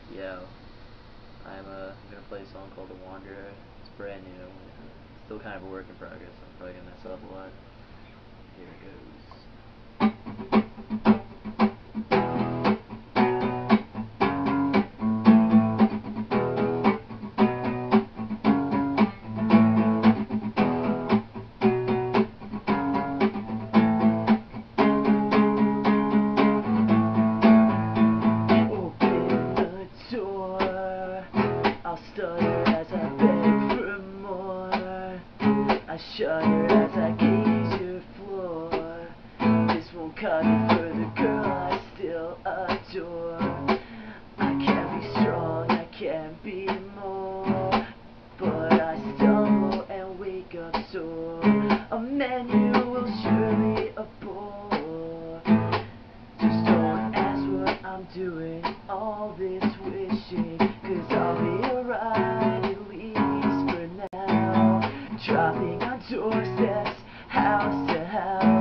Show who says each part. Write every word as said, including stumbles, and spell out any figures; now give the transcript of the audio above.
Speaker 1: Yo, I'm uh, gonna play a song called The Wanderer. It's brand new. It's still kind of a work in progress. I'm probably gonna mess up a lot. Here it goes. I'll stutter as I beg for more. I shudder as I gaze your floor. This won't cut it for the girl I still adore. I can't be strong, I can't be more, but I stumble and wake up sore. A man you will surely abhor. Just don't ask what I'm doing, all this wishing, 'cause I'll be alright, at least for now. Dropping on doorsteps, house to house.